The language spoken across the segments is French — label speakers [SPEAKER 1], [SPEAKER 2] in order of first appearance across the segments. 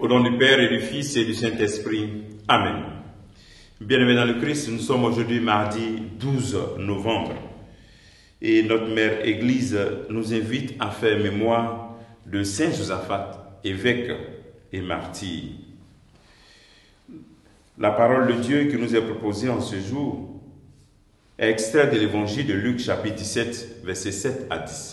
[SPEAKER 1] nom du Père et du Fils et du Saint-Esprit. Amen. Bien-aimés dans le Christ, nous sommes aujourd'hui mardi 12 novembre. Et notre mère Église nous invite à faire mémoire de Saint Josaphat, évêque et martyr. La parole de Dieu qui nous est proposée en ce jour est extrait de l'évangile de Luc chapitre 17, versets 7 à 10.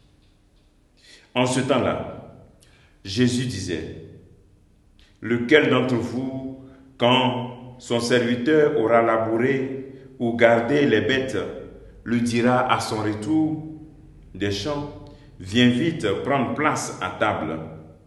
[SPEAKER 1] En ce temps-là, Jésus disait: lequel d'entre vous, quand son serviteur aura labouré ou gardé les bêtes, lui dira à son retour des champs: viens vite prendre place à table?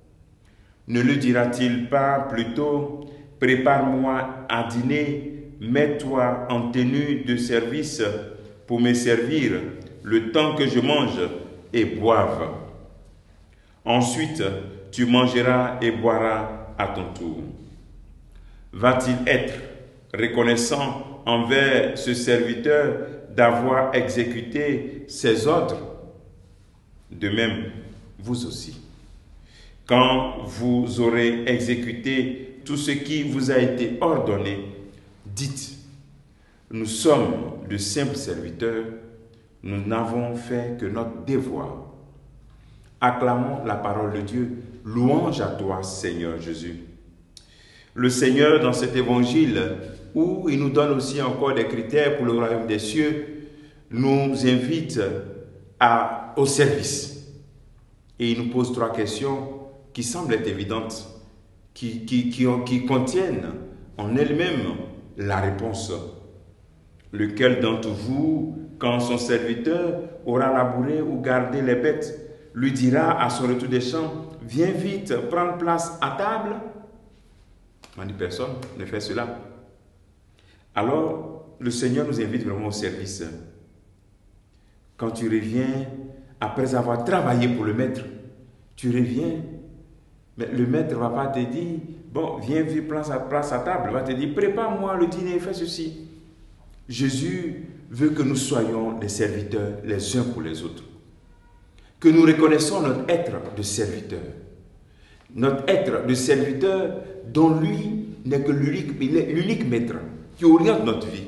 [SPEAKER 1] Ne lui dira-t-il pas plutôt: prépare-moi à dîner, mets-toi en tenue de service pour me servir le temps que je mange et boive? Ensuite, tu mangeras et boiras à ton tour. Va-t-il être reconnaissant envers ce serviteur d'avoir exécuté ses ordres? De même, vous aussi. Quand vous aurez exécuté tout ce qui vous a été ordonné, dites: nous sommes de simples serviteurs, nous n'avons fait que notre devoir. Acclamons la parole de Dieu. Louange à toi, Seigneur Jésus. Le Seigneur, dans cet évangile, où il nous donne aussi encore des critères pour le royaume des cieux, nous invite au service. Et il nous pose 3 questions qui semblent être évidentes, qui contiennent en elles-mêmes la réponse. Lequel d'entre vous, quand son serviteur aura labouré ou gardé les bêtes, lui dira à son retour des champs: viens vite prendre place à table? On dit: personne ne fait cela. Alors, le Seigneur nous invite vraiment au service. Quand tu reviens, après avoir travaillé pour le maître, tu reviens, mais le maître ne va pas te dire: bon, viens vite prendre place à table. Il va te dire: prépare-moi le dîner, fais ceci. Jésus veut que nous soyons des serviteurs les uns pour les autres. Que nous reconnaissons notre être de serviteur. Notre être de serviteur dont lui n'est que l'unique maître qui oriente notre vie.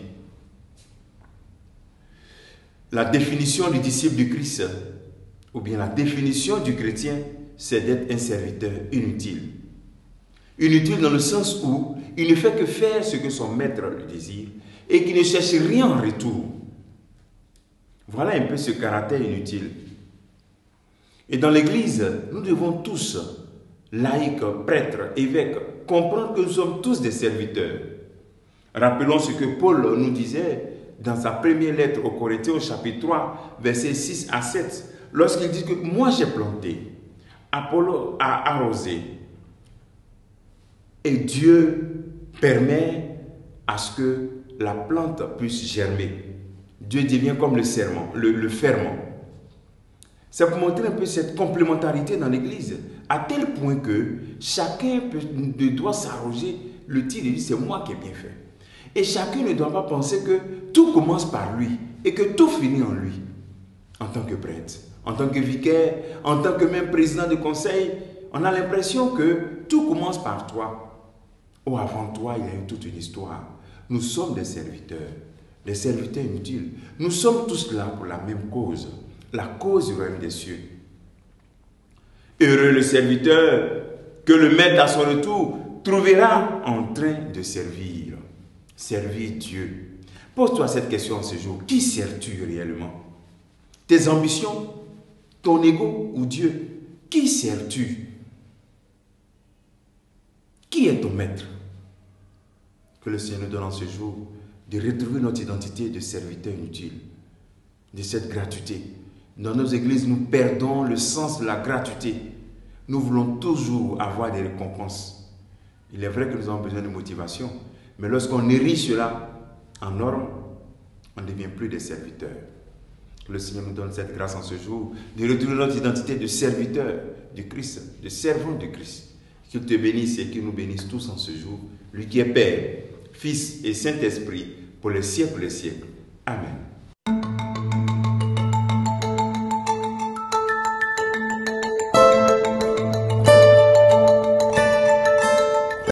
[SPEAKER 1] La définition du disciple du Christ, ou bien la définition du chrétien, c'est d'être un serviteur inutile. Inutile dans le sens où il ne fait que faire ce que son maître lui désire et qui ne cherche rien en retour. Voilà un peu ce caractère inutile. Et dans l'Église, nous devons tous, laïcs, prêtres, évêques, comprendre que nous sommes tous des serviteurs. Rappelons ce que Paul nous disait dans sa première lettre aux Corinthiens, au chapitre 3, versets 6 à 7, lorsqu'il dit que moi j'ai planté, Apollo a arrosé, et Dieu permet à ce que la plante puisse germer. Dieu devient comme le ferment. C'est pour montrer un peu cette complémentarité dans l'Église, à tel point que chacun ne doit s'arroger le titre et dire: c'est moi qui ai bien fait. Et chacun ne doit pas penser que tout commence par lui et que tout finit en lui. En tant que prêtre, en tant que vicaire, en tant que même président de conseil, on a l'impression que tout commence par toi. Oh, avant toi, il y a eu toute une histoire. Nous sommes des serviteurs inutiles. Nous sommes tous là pour la même cause. La cause du royaume des cieux. Heureux le serviteur que le maître à son retour trouvera en train de servir. Servir Dieu. Pose-toi cette question en ce jour. Qui sers-tu réellement? Tes ambitions? Ton ego ou Dieu? Qui sers-tu? Qui est ton maître? Que le Seigneur nous donne en ce jour de retrouver notre identité de serviteur inutile, de cette gratuité. Dans nos églises, nous perdons le sens de la gratuité. Nous voulons toujours avoir des récompenses. Il est vrai que nous avons besoin de motivation, mais lorsqu'on érige cela en norme, on ne devient plus des serviteurs. Que le Seigneur nous donne cette grâce en ce jour, de retrouver notre identité de serviteur du Christ, de servant du Christ. Qu'il te bénisse et qu'il nous bénisse tous en ce jour, lui qui est Père, Fils et Saint-Esprit, pour les siècles et les siècles. Amen.